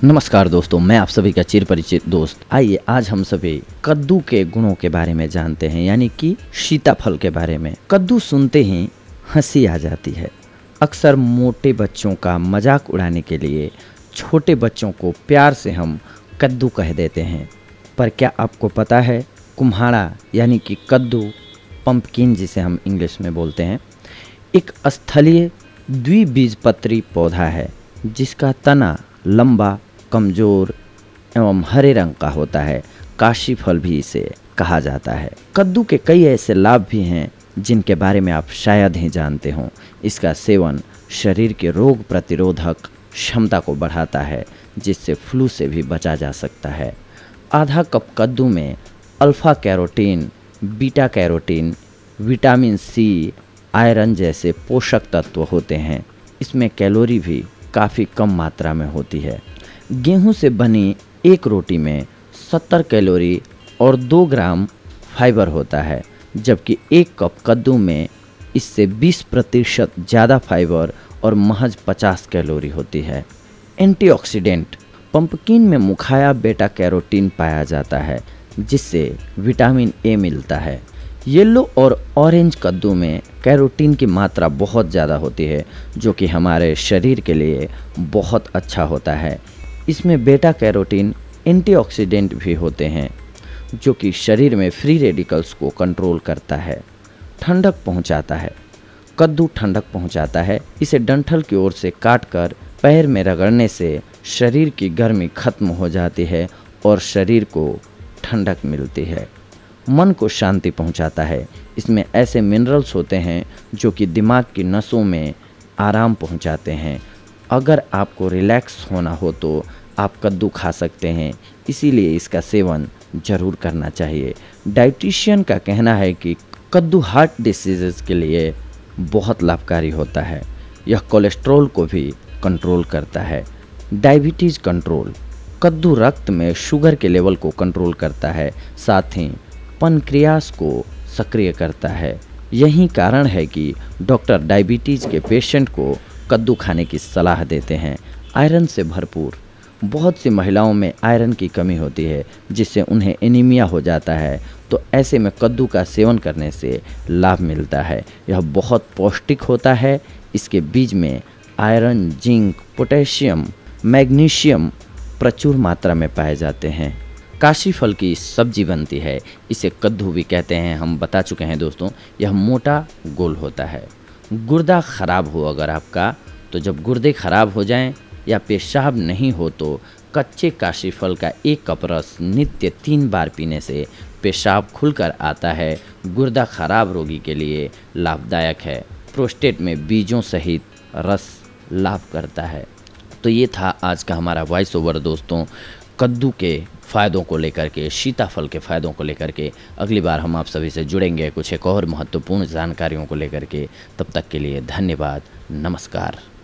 नमस्कार दोस्तों, मैं आप सभी का चिर परिचित दोस्त। आइए आज हम सभी कद्दू के गुणों के बारे में जानते हैं, यानी कि सीताफल के बारे में। कद्दू सुनते ही हंसी आ जाती है। अक्सर मोटे बच्चों का मजाक उड़ाने के लिए छोटे बच्चों को प्यार से हम कद्दू कह देते हैं। पर क्या आपको पता है, कुम्हाड़ा यानी कि कद्दू, पंपकिन जिसे हम इंग्लिश में बोलते हैं, एक स्थलीय द्विबीजपत्री पौधा है जिसका तना लंबा, कमजोर एवं हरे रंग का होता है। काशी फल भी इसे कहा जाता है। कद्दू के कई ऐसे लाभ भी हैं जिनके बारे में आप शायद ही जानते हों। इसका सेवन शरीर के रोग प्रतिरोधक क्षमता को बढ़ाता है, जिससे फ्लू से भी बचा जा सकता है। आधा कप कद्दू में alpha carotene, beta carotene, vitamin C, iron जैसे पोषक तत्व होते हैं। इसमें कैलोरी भी काफ़ी कम मात्रा में होती है। गेहूं से बनी एक रोटी में 70 कैलोरी और 2 ग्राम फाइबर होता है, जबकि एक कप कद्दू में इससे 20% ज़्यादा फाइबर और महज 50 कैलोरी होती है। एंटीऑक्सीडेंट, पंपकिन में मुखाया बेटा कैरोटीन पाया जाता है, जिससे विटामिन ए मिलता है। येलो और ऑरेंज कद्दू में कैरोटीन की मात्रा बहुत ज़्यादा होती है, जो कि हमारे शरीर के लिए बहुत अच्छा होता है। इसमें बेटा कैरोटीन एंटीऑक्सीडेंट भी होते हैं, जो कि शरीर में फ्री रेडिकल्स को कंट्रोल करता है। ठंडक पहुंचाता है। कद्दू ठंडक पहुंचाता है। इसे डंठल की ओर से काटकर पैर में रगड़ने से शरीर की गर्मी खत्म हो जाती है और शरीर को ठंडक मिलती है। मन को शांति पहुंचाता है। इसमें ऐसे मिनरल्स होते हैं जो कि दिमाग की नसों में आराम पहुंचाते हैं। अगर आपको रिलैक्स होना हो तो आप कद्दू खा सकते हैं, इसीलिए इसका सेवन ज़रूर करना चाहिए। डाइटिशियन का कहना है कि कद्दू हार्ट डिसीज़ के लिए बहुत लाभकारी होता है। यह कोलेस्ट्रॉल को भी कंट्रोल करता है। डायबिटीज़ कंट्रोल, कद्दू रक्त में शुगर के लेवल को कंट्रोल करता है, साथ ही पनक्रियास को सक्रिय करता है। यही कारण है कि डॉक्टर डायबिटीज़ के पेशेंट को कद्दू खाने की सलाह देते हैं। आयरन से भरपूर, बहुत सी महिलाओं में आयरन की कमी होती है, जिससे उन्हें एनीमिया हो जाता है, तो ऐसे में कद्दू का सेवन करने से लाभ मिलता है। यह बहुत पौष्टिक होता है। इसके बीज में आयरन, जिंक, पोटेशियम, मैग्नीशियम प्रचुर मात्रा में पाए जाते हैं। काशी फल की सब्जी बनती है, इसे कद्दू भी कहते हैं, हम बता चुके हैं दोस्तों। यह मोटा गोल होता है। गुर्दा ख़राब हो अगर आपका, तो जब गुर्दे ख़राब हो जाएं या पेशाब नहीं हो तो कच्चे काशी फल का 1 कप रस नित्य 3 बार पीने से पेशाब खुलकर आता है। गुर्दा ख़राब रोगी के लिए लाभदायक है। प्रोस्टेट में बीजों सहित रस लाभ करता है। तो ये था आज का हमारा वॉइस ओवर दोस्तों, कद्दू के फ़ायदों को लेकर के, सीताफल के फ़ायदों को लेकर के। अगली बार हम आप सभी से जुड़ेंगे कुछ एक और महत्वपूर्ण जानकारियों को लेकर के। तब तक के लिए धन्यवाद। नमस्कार।